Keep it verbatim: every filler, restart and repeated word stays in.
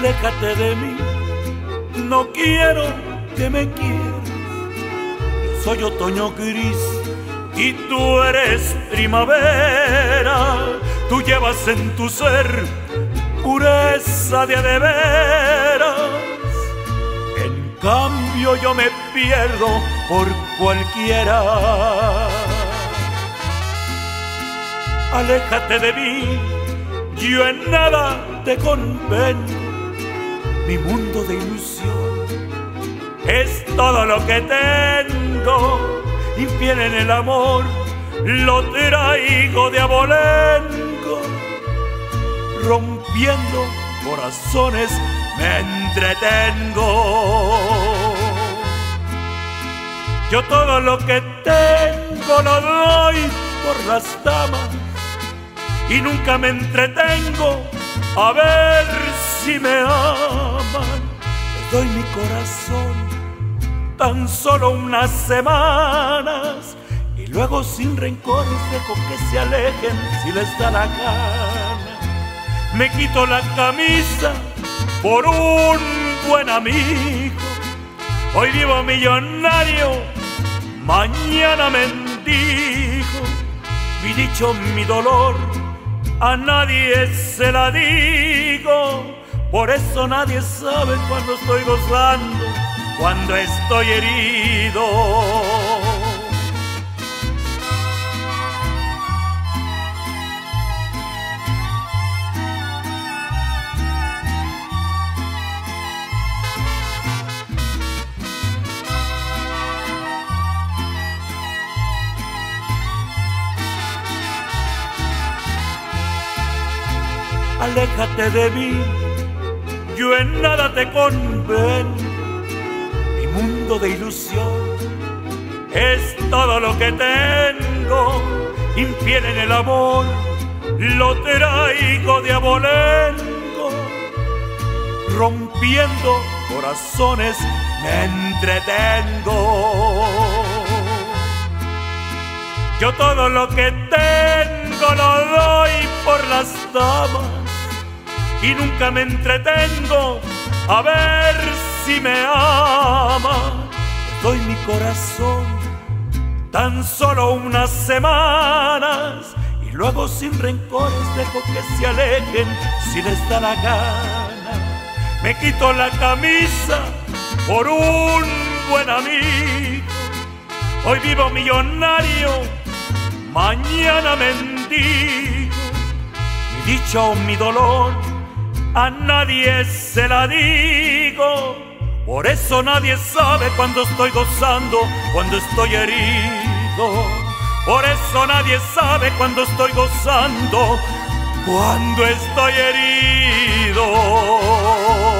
Aléjate de mí, no quiero que me quieras. Yo soy otoño gris y tú eres primavera. Tú llevas en tu ser pureza de a de veras. En cambio yo me pierdo por cualquiera. Aléjate de mí, yo en nada te convengo. Mi mundo de ilusión es todo lo que tengo. Infiel en el amor, lo traigo de abolengo. Rompiendo corazones me entretengo. Yo todo lo que tengo lo doy por las damas y nunca me entretengo a ver si me aman. Les doy mi corazón tan solo unas semanas y luego sin rencores dejo que se alejen si les da la gana. Me quito la camisa por un buen amigo. Hoy vivo millonario, mañana mendigo. Mi dicho, mi dolor, a nadie se la digo. Por eso nadie sabe cuando estoy gozando, cuando estoy herido. Aléjate de mí, yo en nada te convengo. Mi mundo de ilusión es todo lo que tengo. Infiel en el amor, lo traigo de abolengo. Rompiendo corazones me entretengo. Yo todo lo que tengo lo doy por las damas y nunca me entretengo a ver si me ama. Les doy mi corazón tan solo unas semanas y luego sin rencores dejo que se alejen si les da la gana. Me quito la camisa por un buen amigo. Hoy vivo millonario, mañana mendigo. Mi dicho, mi dolor, a nadie se la digo. Por eso nadie sabe cuando estoy gozando, cuando estoy herido. Por eso nadie sabe cuando estoy gozando, cuando estoy herido.